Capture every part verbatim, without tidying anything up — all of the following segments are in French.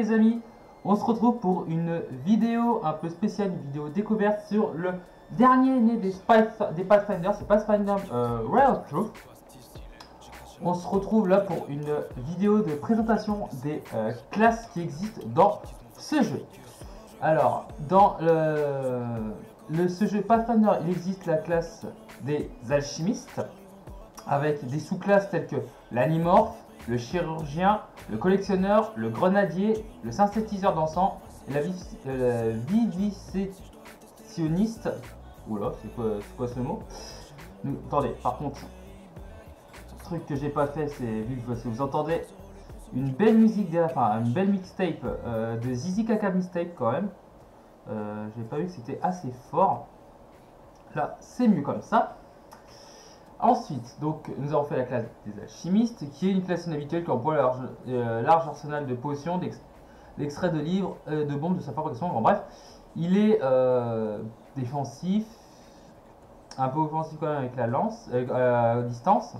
les amis, on se retrouve pour une vidéo un peu spéciale, une vidéo découverte sur le dernier né des, des Pathfinder, c'est Pathfinder euh, Real Truth. On se retrouve là pour une vidéo de présentation des euh, classes qui existent dans ce jeu. Alors, dans le, le, ce jeu Pathfinder, il existe la classe des alchimistes, avec des sous-classes telles que l'animorphe, le chirurgien, le collectionneur, le grenadier, le synthétiseur d'encens, la, la vivisectionniste. Oula, c'est quoi, quoi ce mot? Nous, attendez, par contre, le truc que j'ai pas fait, c'est vu que si vous entendez une belle musique derrière, enfin une belle mixtape euh, de Zizi Kaka Mixtape quand même. Euh, j'ai pas vu que c'était assez fort. Là, c'est mieux comme ça. Ensuite, donc, nous avons fait la classe des alchimistes, qui est une classe inhabituelle qui emploie large, euh, large arsenal de potions, d'extraits de livres, euh, de bombes, de sa fabrication. Bon, bref, il est euh, défensif, un peu offensif quand même avec la lance, euh, à distance.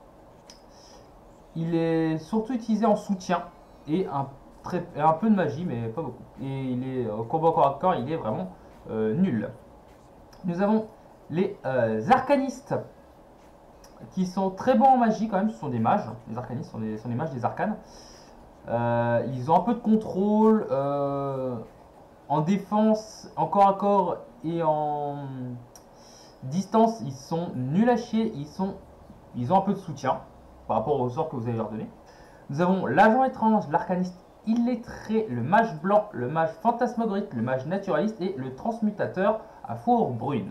Il est surtout utilisé en soutien et un, très, un peu de magie, mais pas beaucoup. Et il est au combat corps à corps, il est vraiment euh, nul. Nous avons les euh, arcanistes, qui sont très bons en magie quand même, ce sont des mages, les arcanistes sont des, sont des mages des arcanes. Euh, ils ont un peu de contrôle, euh, en défense, en corps à corps et en distance, ils sont nuls à chier, ils, sont, ils ont un peu de soutien par rapport au sort que vous allez leur donner. Nous avons l'agent étrange, l'arcaniste illettré, le mage blanc, le mage fantasmagorique, le mage naturaliste et le transmutateur à four brune.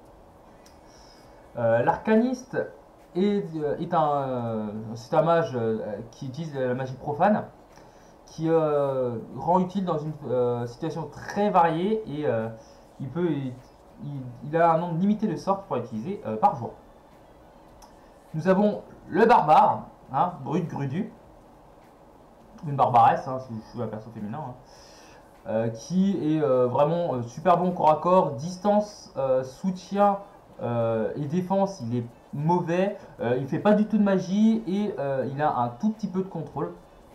Euh, l'arcaniste est, est un, euh, c'est un mage euh, qui utilise la magie profane, qui euh, rend utile dans une euh, situation très variée et euh, il, peut, il, il a un nombre limité de sorts qu'il pourra utiliser euh, par jour. Nous avons le barbare, hein, brut grudu, une barbaresse, hein, si je suis un perso féminin, hein, euh, qui est euh, vraiment euh, super bon corps à corps, distance, euh, soutien euh, et défense, il est mauvais, euh, il fait pas du tout de magie et euh, il a un tout petit peu de contrôle.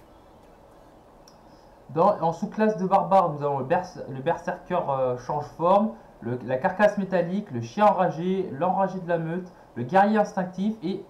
Dans, en sous-classe de barbare, nous avons le, bers le berserker euh, change forme, le, la carcasse métallique, le chien enragé, l'enragé de la meute, le guerrier instinctif et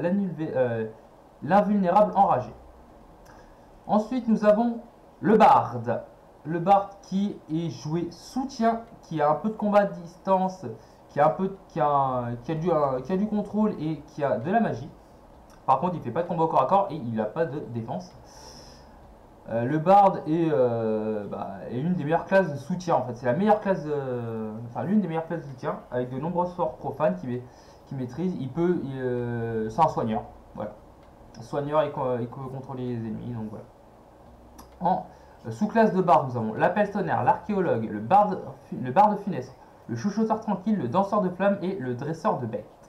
l'invulnérable euh, enragé. Ensuite, nous avons le barde. Le barde qui est joué soutien, qui a un peu de combat à distance, qui a, un peu, qui a, qui a, du, qui a du contrôle et qui a de la magie. Par contre, il ne fait pas de combat au corps à corps et il n'a pas de défense. Euh, le bard est, euh, bah, est l'une des meilleures classes de soutien en fait. C'est la meilleure classe, de, enfin l'une des meilleures classes de soutien avec de nombreux sorts profanes qu'il qui maîtrise. Il peut, euh, c'est un soigneur, voilà. Soigneur et il peut contrôler les ennemis, donc voilà. En euh, sous-classe de bard, nous avons l'appel tonnerre, l'archéologue, le barde, le barde funeste, le chuchoteur tranquille, le danseur de flammes et le dresseur de bêtes.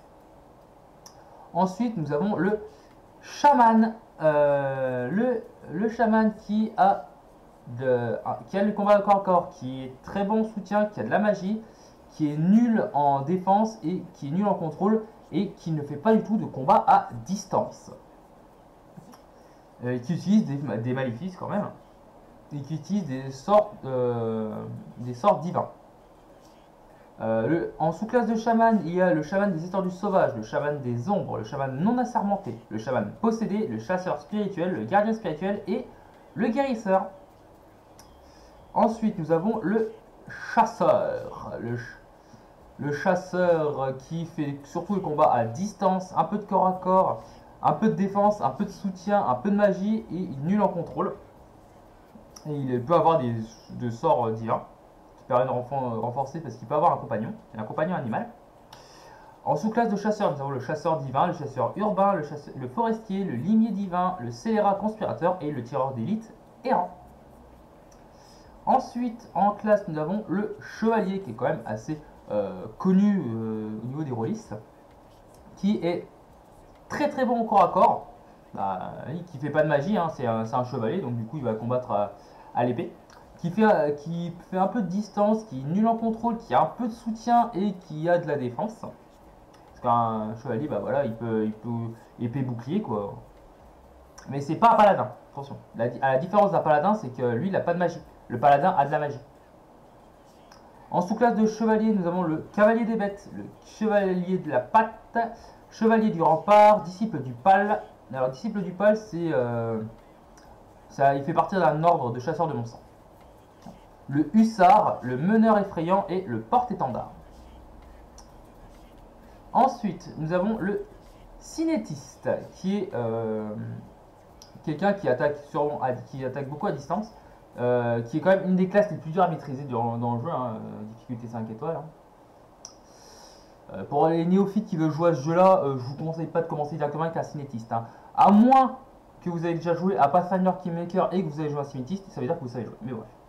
Ensuite, nous avons le chaman. Euh, le, le chaman qui a, de, qui a le combat corps à corps, qui est très bon en soutien, qui a de la magie, qui est nul en défense et qui est nul en contrôle et qui ne fait pas du tout de combat à distance. Euh, qui utilise des, des maléfices quand même et qui utilise des sorts, euh, des sorts divins. Euh, le, en sous-classe de chaman, il y a le chaman des étendues sauvages, le chaman des ombres, le chaman non assermenté, le chaman possédé, le chasseur spirituel, le gardien spirituel et le guérisseur. Ensuite, nous avons le chasseur. Le, le chasseur qui fait surtout le combat à distance, un peu de corps à corps, un peu de défense, un peu de soutien, un peu de magie et il est nul en contrôle. Et il peut avoir des, des sorts divins. Période renforcée parce qu'il peut avoir un compagnon, un compagnon animal. En sous-classe de chasseur, nous avons le chasseur divin, le chasseur urbain, le, chasseur, le forestier, le limier divin, le scélérat conspirateur et le tireur d'élite errant. Ensuite, en classe, nous avons le chevalier qui est quand même assez euh, connu euh, au niveau des rôlistes, qui est très très bon au corps à corps, bah, qui fait pas de magie, hein, c'est un, un chevalier, donc du coup il va combattre à, à l'épée. Qui fait, qui fait un peu de distance, qui est nul en contrôle, qui a un peu de soutien et qui a de la défense. Parce qu'un chevalier, bah voilà, il peut, il peut épée bouclier quoi. Mais c'est pas un paladin. attention. La, à la différence d'un paladin, c'est que lui, il n'a pas de magie. Le paladin a de la magie. En sous-classe de chevalier, nous avons le cavalier des bêtes, le chevalier de la patte, chevalier du rempart, disciple du pal. Alors, disciple du pal, c'est... Euh, ça, il fait partie d'un ordre de chasseurs de monstres. Le hussard, le meneur effrayant et le porte-étendard. Ensuite, nous avons le cinétiste, qui est euh, quelqu'un qui attaque, sûrement, qui attaque beaucoup à distance, euh, qui est quand même une des classes les plus dures à maîtriser dans, dans le jeu, hein, difficulté cinq étoiles. Hein. Euh, pour les néophytes qui veulent jouer à ce jeu-là, euh, je vous conseille pas de commencer directement avec un cinétiste. Hein. À moins que vous avez déjà joué à Pathfinder Kingmaker et que vous avez joué à un cinétiste, ça veut dire que vous savez jouer. Mais bref.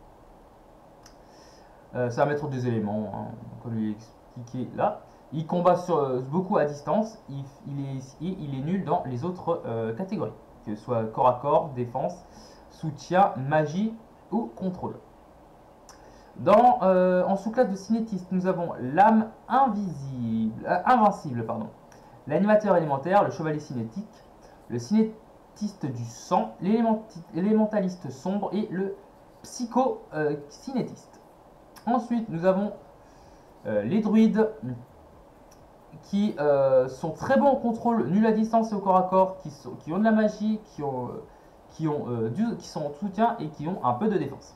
Euh, ça va mettre des éléments, hein, comme il est expliqué là. Il combat sur, euh, beaucoup à distance, il, il, est, il est nul dans les autres euh, catégories, que ce soit corps à corps, défense, soutien, magie ou contrôle. Dans, euh, en sous-classe de cinétiste, nous avons l'âme invisible, euh, invincible, pardon, l'animateur élémentaire, le chevalier cinétique, le cinétiste du sang, l'élémentaliste sombre et le psycho-cinétiste. Euh, Ensuite, nous avons euh, les druides qui euh, sont très bons au contrôle, nul à distance et au corps à corps, qui, sont, qui ont de la magie, qui, ont, qui, ont, euh, du, qui sont en soutien et qui ont un peu de défense.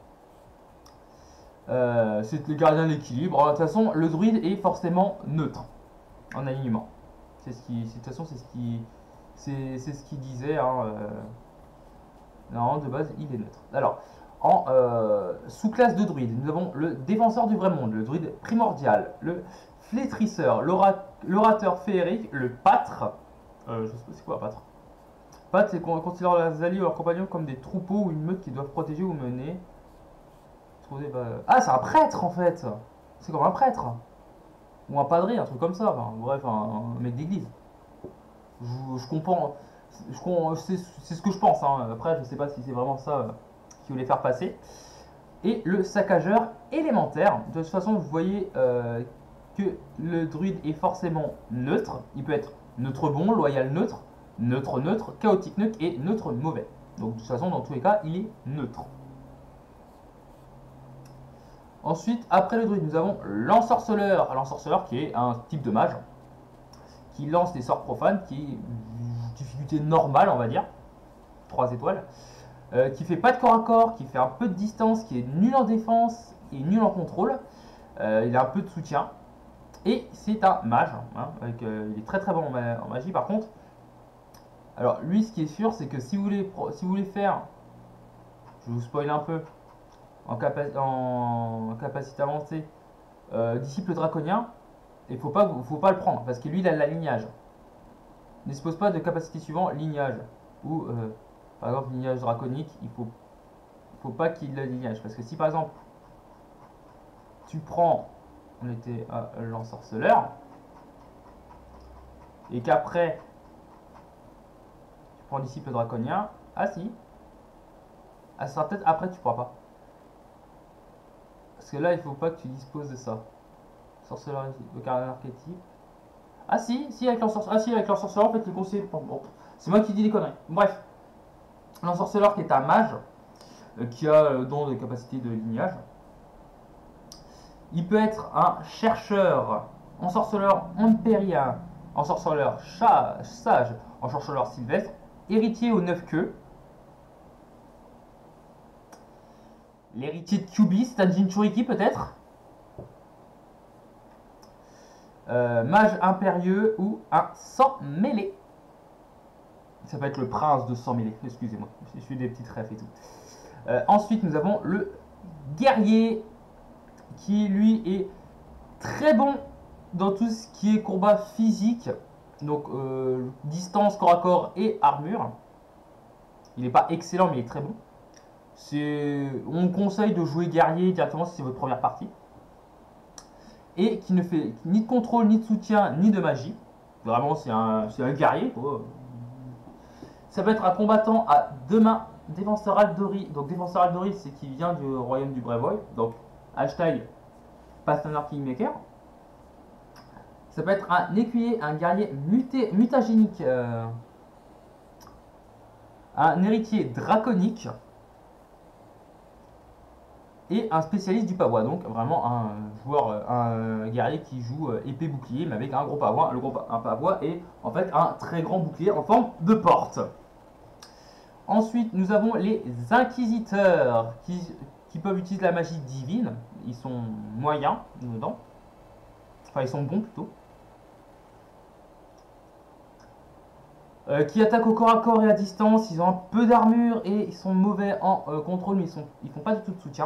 Euh, c'est le gardien de l'équilibre. De toute façon, le druide est forcément neutre en alignement. C'est ce qui, de toute façon, c'est ce qui, c'est ce qu'il disait. Hein, euh, non, de base, il est neutre. Alors, en euh, sous-classe de druide, nous avons le défenseur du vrai monde, le druide primordial, le flétrisseur, l'orateur féerique, le pâtre. Euh, je sais pas c'est quoi un pâtre. Pâtre, c'est qu'on considère leurs alliés ou leurs compagnons comme des troupeaux ou une meute qu'ils doivent protéger ou mener. Ah, c'est un prêtre en fait. C'est comme un prêtre. Ou un padré, un truc comme ça. Enfin, bref, un, un mec d'église. Je, je comprends. C'est ce que je pense. Hein. Après, je sais pas si c'est vraiment ça euh, qu'il voulait faire passer. Et le saccageur élémentaire. De toute façon, vous voyez euh, que le druide est forcément neutre. Il peut être neutre bon, loyal neutre, neutre neutre, chaotique neutre et neutre mauvais. Donc de toute façon, dans tous les cas, il est neutre. Ensuite, après le druide, nous avons l'ensorceleur. L'ensorceleur qui est un type de mage qui lance des sorts profanes, qui est difficulté normale, on va dire, trois étoiles, euh, qui fait pas de corps à corps, qui fait un peu de distance, qui est nul en défense et nul en contrôle. Euh, il a un peu de soutien. Et c'est un mage. Hein, avec, euh, il est très très bon en, ma en magie par contre. Alors lui, ce qui est sûr, c'est que si vous voulez, si vous voulez faire, je vais vous spoiler un peu, en, capa en capacité avancée, euh, disciple draconien, il faut pas, faut pas le prendre parce que lui il a la lignage. Ne dispose pas de capacité suivante, lignage. Ou euh, par exemple lignage draconique, il faut, faut pas qu'il ait le lignage. Parce que si par exemple tu prends, on était à l'ensorceleur, et qu'après tu prends disciple draconien, ah si, ah, ça sera peut-être après tu pourras pas. Parce que là, il faut pas que tu disposes de ça. Sorceleur, le caractère archétype. Ah si, si avec l'ensorceleur, ah si avec l'ensorceleur, en fait, il conseille. Bon, bon. C'est moi qui dis des conneries. Bref, l'ensorceleur qui est un mage, euh, qui a le don de capacité de lignage. Il peut être un chercheur, ensorceleur ampérien, ensorceleur sage, ensorceleur sylvestre, héritier aux neuf queues. L'héritier de Kyuubi, c'est un Jinchuriki peut-être, euh, mage impérieux ou un sang mêlé. Ça peut être le prince de sang mêlé, excusez-moi, je suis des petites refs et tout. Euh, ensuite, nous avons le guerrier qui, lui, est très bon dans tout ce qui est combat physique, donc euh, distance, corps à corps et armure. Il n'est pas excellent, mais il est très bon. On conseille de jouer guerrier directement si c'est votre première partie. Et qui ne fait ni de contrôle, ni de soutien, ni de magie. Vraiment, c'est un, un guerrier, quoi. Ça peut être un combattant à deux mains, défenseur Aldori. Donc, défenseur Aldori, c'est qui vient du royaume du Brevoy. Donc, hashtag Pathfinder Kingmaker. Ça peut être un écuyer, un guerrier muté, mutagénique. Euh, un héritier draconique et un spécialiste du pavois. Donc vraiment un joueur, un guerrier qui joue épée bouclier mais avec un gros pavois. Le gros un pavois est en fait un très grand bouclier en forme de porte. Ensuite nous avons les inquisiteurs qui, qui peuvent utiliser la magie divine. Ils sont moyens dedans. Enfin ils sont bons plutôt. Euh, qui attaquent au corps à corps et à distance. Ils ont un peu d'armure et ils sont mauvais en euh, contrôle, mais ils sont, ils font pas du tout de soutien.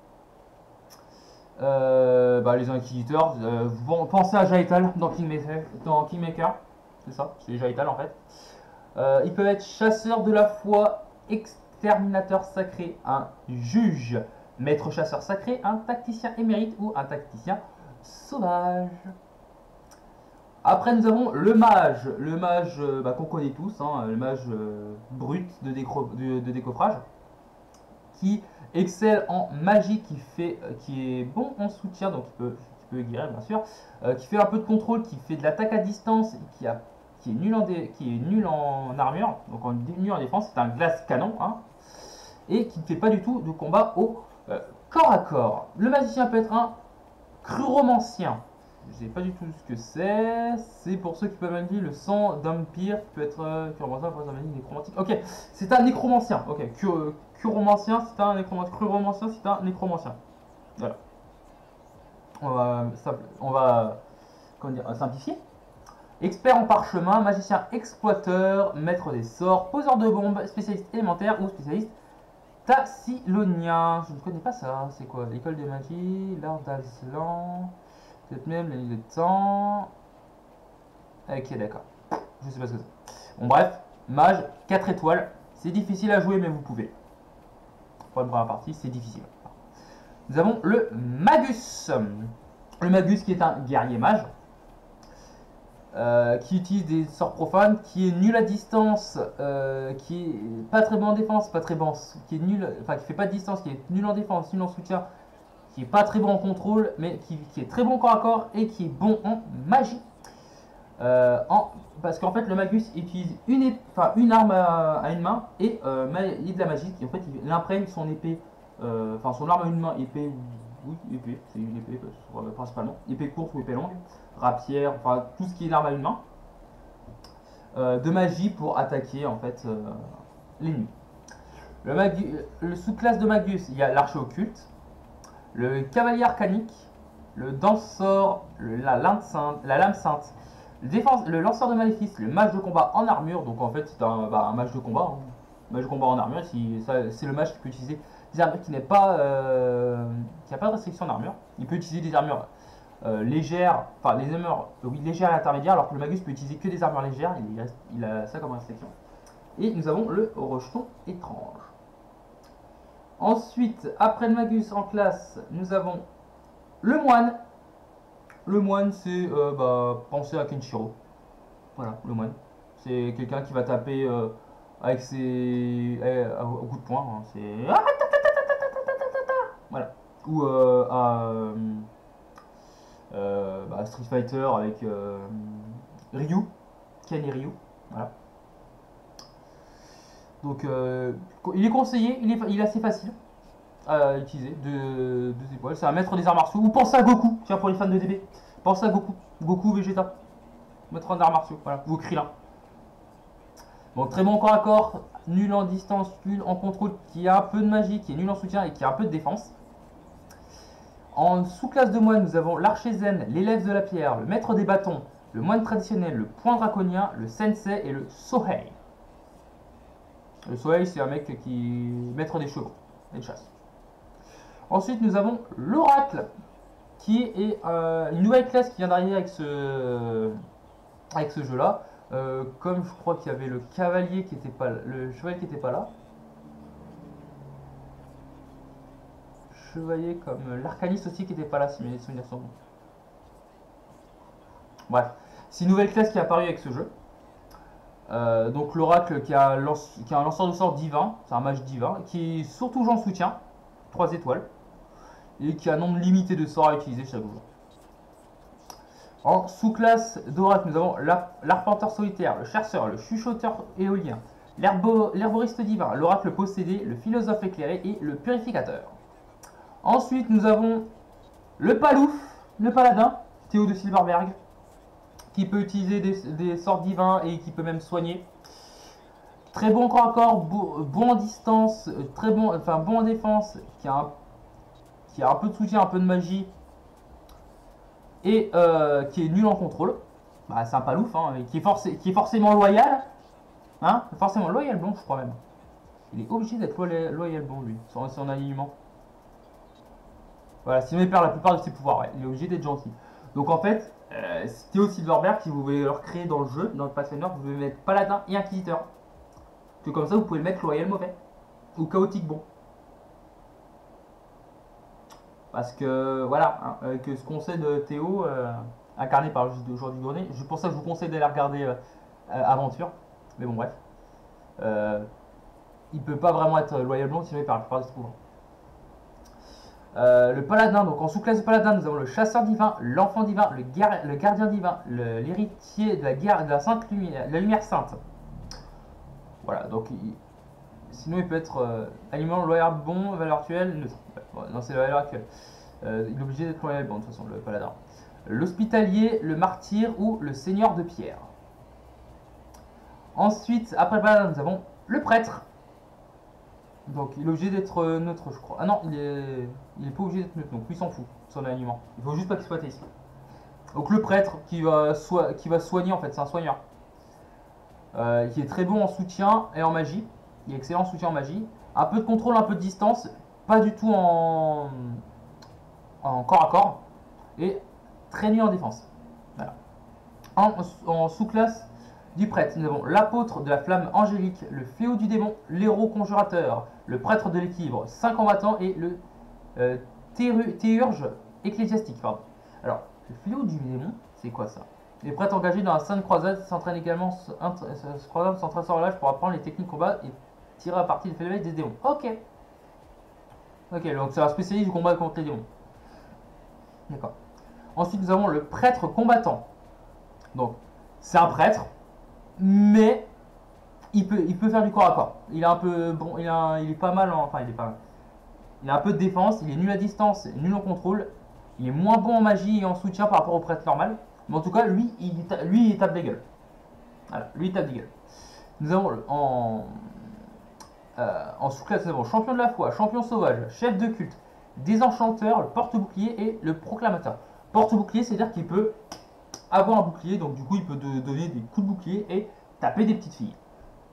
Euh, bah, les inquisiteurs, euh, vous pensez à Jaital dans Kingmaker, dans Kingmaker, c'est ça, c'est Jaital en fait. Euh, ils peuvent être chasseurs de la foi, exterminateur sacré, un juge, maître chasseur sacré, un tacticien émérite ou un tacticien sauvage. Après nous avons le mage, le mage euh, bah, qu'on connaît tous, hein, le mage euh, brut de, de, de décoffrage, qui excelle en magie, qui, fait, euh, qui est bon en soutien, donc il peut, qui peut guérir bien sûr, euh, qui fait un peu de contrôle, qui fait de l'attaque à distance, qui, a, qui, est nul en dé, qui est nul en armure, donc en, nul en défense, c'est un glace canon, hein, et qui ne fait pas du tout de combat au euh, corps à corps. Le magicien peut être un chromancien. Je sais pas du tout ce que c'est. C'est pour ceux qui peuvent manier le sang d'Empire qui peut être euh, chromancien, pour être nécromantique. Ok, c'est un nécromancien. Ok, chromancien, c'est un nécromancien. Chromancien, c'est un nécromancien. Voilà. On va, on va comment dire, simplifier. Expert en parchemin, magicien exploiteur, maître des sorts, poseur de bombes, spécialiste élémentaire ou spécialiste tassilonien. Je ne connais pas ça. C'est quoi? L'école de magie, l'art d'Aslan. Peut-être même la ligne de temps. Ok, d'accord. Je sais pas ce que c'est. Bon, bref, mage, quatre étoiles. C'est difficile à jouer, mais vous pouvez. Pour la première partie, c'est difficile. Nous avons le Magus. Le Magus qui est un guerrier mage. Euh, qui utilise des sorts profanes, qui est nul à distance, euh, qui est pas très bon en défense, pas très bon, qui est nul, enfin qui fait pas de distance, qui est nul en défense, nul en soutien, qui est pas très bon en contrôle, mais qui, qui est très bon corps à corps et qui est bon en magie. Euh, en, parce qu'en fait, le Magus utilise une, enfin, une arme à, à une main et euh, il de la magie. Qui, en fait, il imprègne son épée, euh, enfin son arme à une main, épée, oui, épée, c'est une épée euh, principalement, épée courte ou épée longue, rapière, enfin tout ce qui est l'arme à une main, euh, de magie pour attaquer en fait euh, l'ennemi. Le, le sous-classe de Magus, il y a l'archer occulte, le cavalier arcanique, le danseur, le, la, lame sainte, la lame sainte, le, défense, le lanceur de maléfice, le mage de combat en armure. Donc en fait c'est un, bah, un mage de combat, hein. Mage de combat en armure. Si, c'est le mage qui peut utiliser des armures qui n'est pas, euh, qui n'a pas de restriction d'armure. Il peut utiliser des armures euh, légères, enfin des armures euh, oui, légères et intermédiaires, alors que le Magus peut utiliser que des armures légères. Il, reste, il a ça comme restriction. Et nous avons le rejeton étrange. Ensuite, après le Magus en classe, nous avons le moine. Le moine, c'est euh, bah, penser à Kenshiro. Voilà, le moine. C'est quelqu'un qui va taper euh, avec ses. Euh, au coup de poing. Hein. C'est. Voilà. Ou euh, à euh, bah, Street Fighter avec euh, Ryu. Ken et Ryu. Voilà. Donc, euh, il est conseillé, il est, il est assez facile à utiliser, de, deux épaules. C'est un maître des arts martiaux. Ou pensez à Goku, tiens, pour les fans de D B. Pensez à Goku. Goku Vegeta. Maître en arts martiaux, voilà. Ou Krillin. Donc, très bon corps à corps, nul en distance, nul en contrôle, qui a un peu de magie, qui est nul en soutien et qui a un peu de défense. En sous-classe de moine, nous avons l'archer zen, l'élève de la pierre, le maître des bâtons, le moine traditionnel, le point draconien, le sensei et le sohei. Le sohei, c'est un mec qui est maître des chevaux et de chasse. Ensuite, nous avons l'oracle, qui est euh, une nouvelle classe qui vient d'arriver avec ce, avec ce jeu-là. Euh, comme je crois qu'il y avait le cavalier qui était pas là, le chevalier qui était pas là. Chevalier comme l'arcaniste aussi qui était pas là, si mes souvenirs sont bons. Bref, c'est une nouvelle classe qui est apparue avec ce jeu. Euh, donc l'oracle qui, qui a un lanceur de sorts divin, c'est un mage divin, qui est surtout en soutien, trois étoiles, et qui a un nombre limité de sorts à utiliser chaque jour. En sous-classe d'oracle, nous avons l'arpenteur solitaire, le chasseur, le chuchoteur éolien, l'herbo- l'herboriste divin, l'oracle possédé, le philosophe éclairé et le purificateur. Ensuite, nous avons le palouf, le paladin, Théo de Silverberg, qui peut utiliser des, des sorts divins et qui peut même soigner. Très bon corps à corps, bon, bon en distance, très bon, enfin bon en défense, qui a un, qui a un peu de soutien, un peu de magie, et euh, qui est nul en contrôle. Bah, c'est un palouf, hein, qui, est forcé, qui est forcément loyal. Hein, forcément loyal blond, je crois même. Il est obligé d'être loyal, loyal blond, lui, sur son alignement. Voilà, sinon il perd la plupart de ses pouvoirs, ouais. Il est obligé d'être gentil. Donc en fait, euh, Théo Silverberg, si vous voulez le recréer dans le jeu, dans le Pathfinder, vous pouvez mettre paladin et inquisiteur. Que comme ça, vous pouvez le mettre loyal mauvais. Ou chaotique bon. Parce que, voilà, hein, euh, que ce conseil de Théo, euh, incarné par le joueur du grenier, c'est pour ça que je vous conseille d'aller regarder euh, euh, Aventure. Mais bon, bref. Euh, il peut pas vraiment être loyal blond, sinon il perd la plupart de ses pouvoirs. Euh, le paladin, donc en sous-classe de paladin, nous avons le chasseur divin, l'enfant divin, le, le gardien divin, l'héritier de la guerre de la sainte lumière, de la lumière sainte. Voilà, donc il, sinon il peut être euh, aliment loyal bon, valeur actuelle, neutre. Ouais, non, c'est la valeur actuelle. Euh, il est obligé d'être loyal bon de toute façon, le paladin. L'hospitalier, le martyr ou le seigneur de pierre. Ensuite, après le paladin, nous avons le prêtre. Donc il est obligé d'être neutre, je crois. Ah non, il est, il est pas obligé d'être neutre, donc lui il s'en fout, son aliment. Il faut juste pas qu'il soit ici. Donc le prêtre qui va, so qui va soigner, en fait, c'est un soigneur. Euh, qui est très bon en soutien et en magie. Il est excellent en soutien en magie. Un peu de contrôle, un peu de distance. Pas du tout en, en corps à corps. Et très nul en défense. Voilà. En, en sous-classe du prêtre, nous avons l'apôtre de la flamme angélique, le fléau du démon, l'héros conjurateur, le prêtre de l'équilibre, cinq combattants et le euh, théurge ecclésiastique. Pardon. Alors, le fléau du démon, c'est quoi ça? Les prêtres engagés dans la sainte croisade s'entraînent également croisade s'entraînent sans relâche pour apprendre les techniques de combat et tirer à partir des phénomènes des démons. Ok. Ok, donc c'est un spécialiste du combat contre les démons. D'accord. Ensuite, nous avons le prêtre combattant. Donc, c'est un prêtre, mais il peut, il peut faire du corps à corps. Il est un peu bon, il, a, il est pas mal, en, enfin il est pas mal. Il a un peu de défense, il est nul à distance, nul en contrôle. Il est moins bon en magie et en soutien par rapport au prêtre normal. Mais en tout cas, lui, il, lui, il tape des gueules. Voilà, lui, il tape des gueules. Nous avons en, euh, en sous-classe, nous avons champion de la foi, champion sauvage, chef de culte, désenchanteur, le porte-bouclier et le proclamateur. Porte-bouclier, c'est-à-dire qu'il peut avoir un bouclier, donc du coup, il peut de, donner des coups de bouclier et taper des petites filles.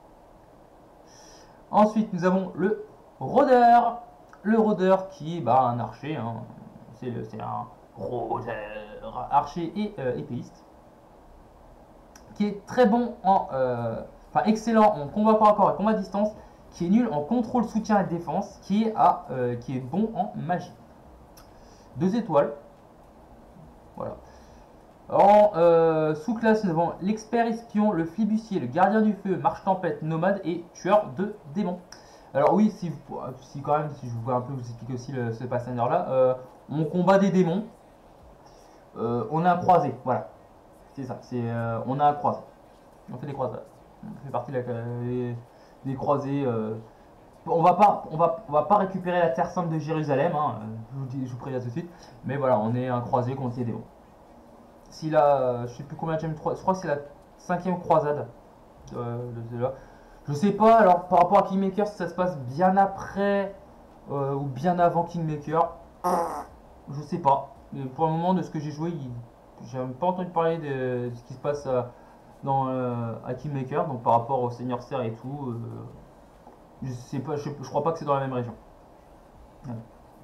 Ensuite, nous avons le rôdeur. Le rôdeur qui est bah, un archer, hein. C'est un rôdeur, archer et euh, épéiste, qui est très bon en, euh, enfin excellent en combat corps à corps et combat à distance, qui est nul en contrôle, soutien et défense, qui est, à, euh, qui est bon en magie. Deux étoiles. Voilà. En euh, sous-classe, nous avons l'expert espion, le flibustier, le gardien du feu, marche-tempête, nomade et tueur de démons. Alors oui, si, vous, si quand même, si je vous veux un peu vous expliquer aussi le, ce Pathfinder là, euh, on combat des démons, euh, on a un croisé, voilà, c'est ça, c'est euh, on a un croisé, on fait des croisades, on fait partie de la, des, des croisés, euh, on va pas, on va, on va pas récupérer la terre sainte de Jérusalem, hein, je vous dis, je vous préviens tout de suite, mais voilà, on est un croisé contre les démons. Si là, je sais plus combien de je crois que c'est la cinquième croisade, euh, de, de là. Je sais pas, alors par rapport à Kingmaker, si ça se passe bien après euh, ou bien avant Kingmaker, je sais pas. Mais pour le moment, de ce que j'ai joué, j'ai pas entendu parler de, de ce qui se passe à, dans, euh, à Kingmaker, donc par rapport au Seigneur Serre et tout, euh, je sais pas, je, je crois pas que c'est dans la même région. Voilà.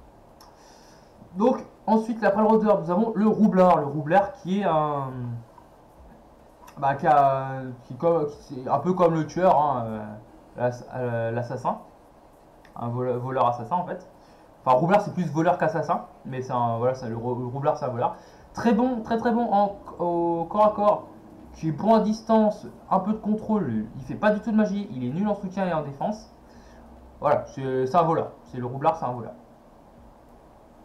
Donc, ensuite, après le rôdeur, nous avons le roublard. Le roublard qui est un. Bah, qui, a, qui, qui est un peu comme le tueur, hein, euh, l'assassin, un voleur, voleur assassin en fait. Enfin, roublard c'est plus voleur qu'assassin, mais c'est un voilà, le, le roublard c'est un voleur. Très bon, très très bon en, au corps à corps, qui est bon à distance, un peu de contrôle. Il fait pas du tout de magie, il est nul en soutien et en défense. Voilà, c'est un voleur. C'est le roublard, c'est un voleur.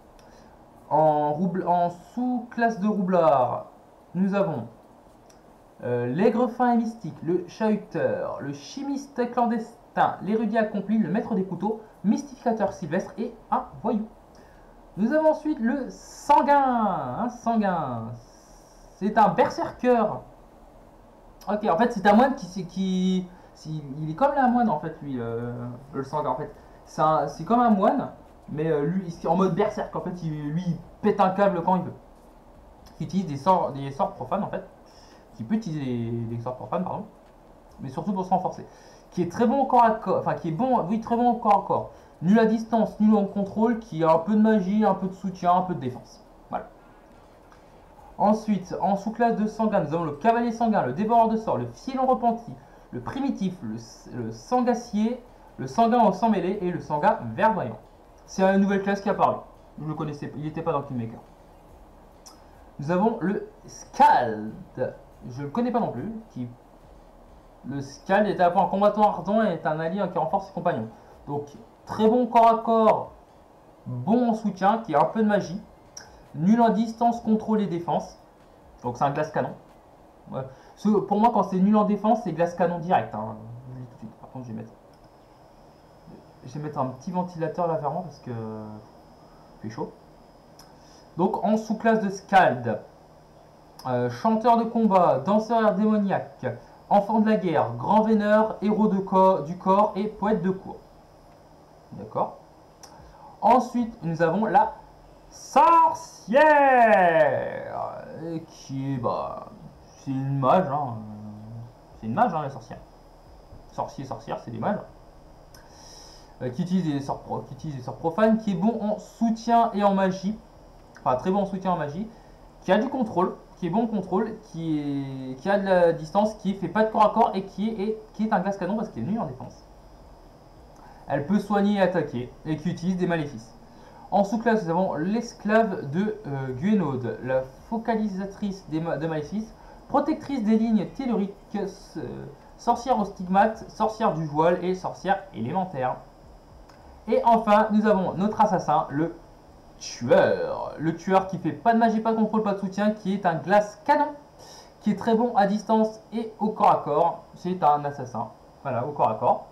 En, en sous-classe de roublard, nous avons euh, l'aigre fin et mystique, le chahuteur, le chimiste clandestin, l'érudit accompli, le maître des couteaux, mystificateur sylvestre et un voyou. Nous avons ensuite le sanguin. Un sanguin. C'est un berserker. Ok, en fait, c'est un moine qui, qui, qui. Il est comme la moine, en fait, lui, euh, le sanguin. En fait, c'est comme un moine, mais euh, lui, en mode berserk. En fait, il, lui, il pète un câble quand il veut. Qui utilise des sorts, des sorts profanes, en fait. Qui peut utiliser des, des sorts profanes, pardon. Mais surtout pour se renforcer. Qui est très bon au corps à corps. Enfin, qui est bon, oui, très bon au corps à corps. Nul à distance, nul en contrôle, qui a un peu de magie, un peu de soutien, un peu de défense. Voilà. Ensuite, en sous-classe de sanguin, nous avons le cavalier sanguin, le dévoreur de sorts, le fielon repenti, le primitif, le, le sangacier, le sanguin au sang mêlé et le sanguin verdoyant. C'est une nouvelle classe qui a apparu. Je le connaissais, il n'était pas dans Kingmaker. Nous avons le Scald. Je ne le connais pas non plus. Qui... Le Scald est à la fois un combattant ardent et est un allié qui renforce ses compagnons. Donc, très bon corps à corps, bon en soutien, qui a un peu de magie. Nul en distance, contrôle et défense. Donc c'est un glace canon. Ouais. Pour moi, quand c'est nul en défense, c'est glace canon direct. Hein. Je dis tout de suite. Par contre, je vais mettre, je vais mettre un petit ventilateur là vers moi parce que il fait chaud. Donc en sous-classe de Scald, euh, chanteur de combat, danseur démoniaque, enfant de la guerre, grand veineur, héros de corps, du corps et poète de cour. D'accord. Ensuite, nous avons la sorcière, qui est, bah, c'est une mage, hein. C'est une mage, hein, la sorcière. Sorcier, sorcière, c'est des mages. Euh, qui, utilise des sorts pro, qui utilise des sorts profanes, qui est bon en soutien et en magie. Enfin, très bon en soutien en magie. Qui a du contrôle, qui est bon en contrôle, qui, est, qui a de la distance, qui fait pas de corps à corps et qui est, et, qui est un glace canon parce qu'il est nul en défense. Elle peut soigner et attaquer, et qui utilise des maléfices. En sous-classe, nous avons l'esclave de euh, Guénaude, la focalisatrice des ma de maléfices, protectrice des lignes telluriques, euh, sorcière au stigmate, sorcière du voile et sorcière élémentaire. Et enfin, nous avons notre assassin, le tueur. Le tueur qui fait pas de magie, pas de contrôle, pas de soutien, qui est un glace canon, qui est très bon à distance et au corps à corps. C'est un assassin, voilà, au corps à corps.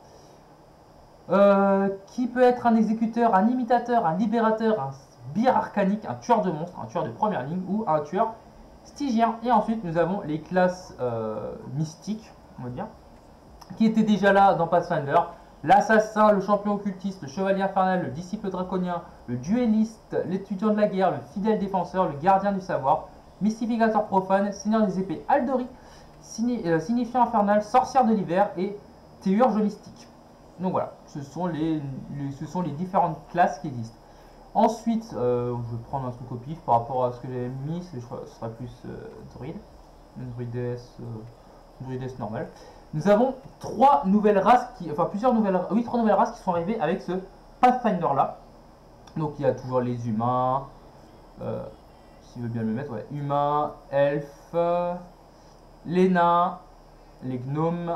Euh, qui peut être un exécuteur, un imitateur, un libérateur, un sbire arcanique, un tueur de monstres, un tueur de première ligne ou un tueur stygien. Et ensuite nous avons les classes euh, mystiques, on va dire, qui étaient déjà là dans Pathfinder. L'assassin, le champion occultiste, le chevalier infernal, le disciple draconien, le duelliste, l'étudiant de la guerre, le fidèle défenseur, le gardien du savoir, mystificateur profane, seigneur des épées Aldori, signi euh, signifiant infernal, sorcière de l'hiver et théurge mystique. Donc voilà, ce sont les, les, ce sont les différentes classes qui existent. Ensuite, euh, je vais prendre un truc au pif par rapport à ce que j'ai mis, je crois que ce sera plus euh, druide, druidesse, euh, druidesse normale. Nous avons trois nouvelles races, qui, enfin plusieurs nouvelles, oui trois nouvelles races qui sont arrivées avec ce Pathfinder là. Donc il y a toujours les humains, euh, s'il veut bien le mettre, ouais, humains, elfes, les nains, les gnomes,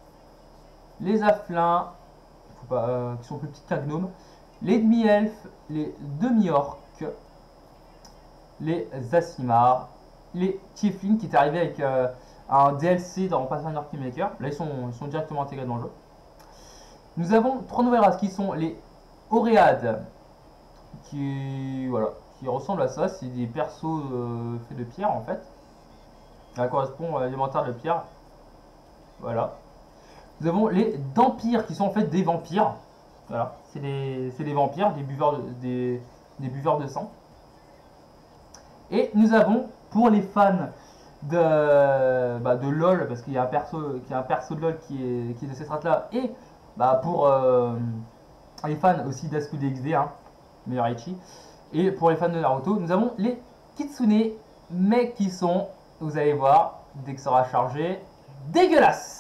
les afflins, Pas, euh, qui sont plus petits qu'un gnome, les demi-elfes, les demi-orques, les Aasimars, les Tieflings qui est arrivé avec euh, un D L C dans Pathfinder Kingmaker. Là, ils sont, ils sont directement intégrés dans le jeu. Nous avons trois nouvelles races qui sont les Oréades, qui, voilà, qui ressemblent à ça. C'est des persos euh, faits de pierre en fait. Ça correspond à l'élémentaire de pierre. Voilà. Nous avons les Dampires qui sont en fait des vampires. Voilà, c'est des, des vampires, des buveurs, de, des, des buveurs de sang. Et nous avons pour les fans de, bah, de LoL, parce qu'il y a un perso, qu'il y a un perso de LoL qui est, qui est de cette race là, et bah, pour euh, les fans aussi d'Asku D X D, hein, meilleur Ichi, et pour les fans de Naruto, nous avons les Kitsune, mais qui sont, vous allez voir, dès que ça sera chargé, dégueulasses.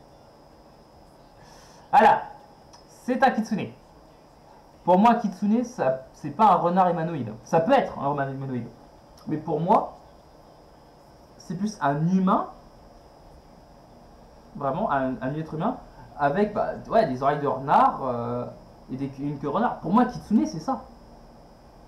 Voilà, c'est un kitsune. Pour moi, un kitsune, c'est pas un renard humanoïde. Ça peut être un renard humanoïde. Mais pour moi, c'est plus un humain, vraiment un, un être humain, avec bah, ouais, des oreilles de renard euh, et des, une queue renard. Pour moi, kitsune, c'est ça.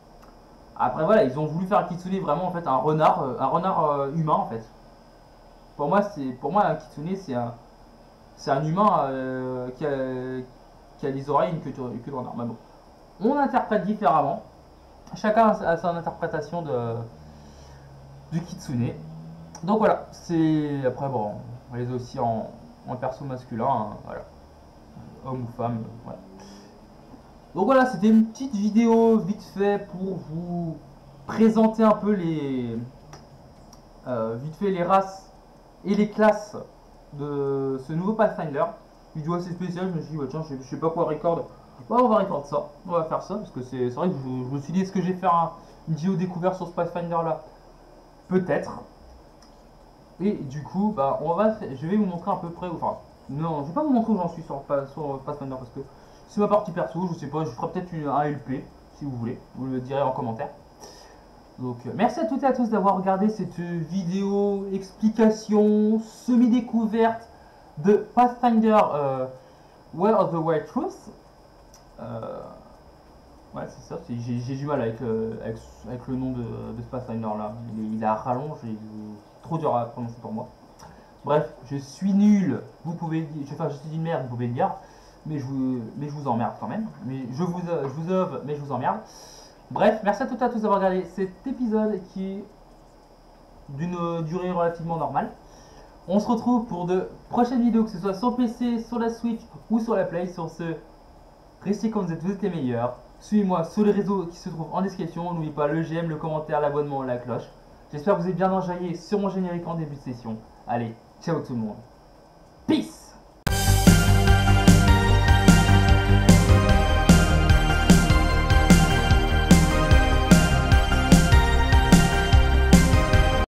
Après, voilà, ils ont voulu faire un kitsune vraiment, en fait, un renard, un renard euh, humain, en fait. Pour moi, c'est pour moi un kitsune, c'est un, c'est un humain euh, qui, a, qui a les oreilles et une queue une queue de renard. Mais bon, on interprète différemment. Chacun a son interprétation de, du kitsune. Donc voilà, c'est après bon, on les a aussi en, en perso masculin, hein, voilà, homme ou femme, euh, voilà. Donc voilà, c'était une petite vidéo vite fait pour vous présenter un peu les euh, vite fait les races et les classes de ce nouveau Pathfinder. Vidéo assez spéciale, je me suis dit bah, tiens, je, je sais pas quoi record. Bah, on va record ça, on va faire ça parce que c'est vrai que je, je me suis dit est-ce que je vais faire un, une vidéo découverte sur ce Pathfinder là? Peut-être. Et du coup, bah, on va, je vais vous montrer à peu près, enfin, non, je vais pas vous montrer où j'en suis sur, sur Pathfinder parce que c'est ma partie perso, je sais pas, je ferai peut-être un L P si vous voulez, vous le direz en commentaire. Donc, euh, merci à toutes et à tous d'avoir regardé cette vidéo explication semi-découverte de Pathfinder euh, Where of the Wild Truth. Euh, ouais, c'est ça, j'ai du mal avec, euh, avec, avec le nom de, de ce Pathfinder là. Il est, il est à rallonge, il est trop dur à prononcer pour moi. Bref, je suis nul, vous pouvez dire, enfin je suis une merde, vous pouvez le dire, mais je vous, mais je vous emmerde quand même. Mais je vous, je vous œuvre, mais je vous emmerde. Bref, merci à toutes et à tous d'avoir regardé cet épisode qui est d'une durée relativement normale. On se retrouve pour de prochaines vidéos, que ce soit sur P C, sur la Switch ou sur la Play. Sur ce, restez comme vous êtes, vous êtes les meilleurs. Suivez-moi sur les réseaux qui se trouvent en description. N'oubliez pas le j'aime, le commentaire, l'abonnement, la cloche. J'espère que vous êtes bien enjaillés sur mon générique en début de session. Allez, ciao tout le monde. Peace!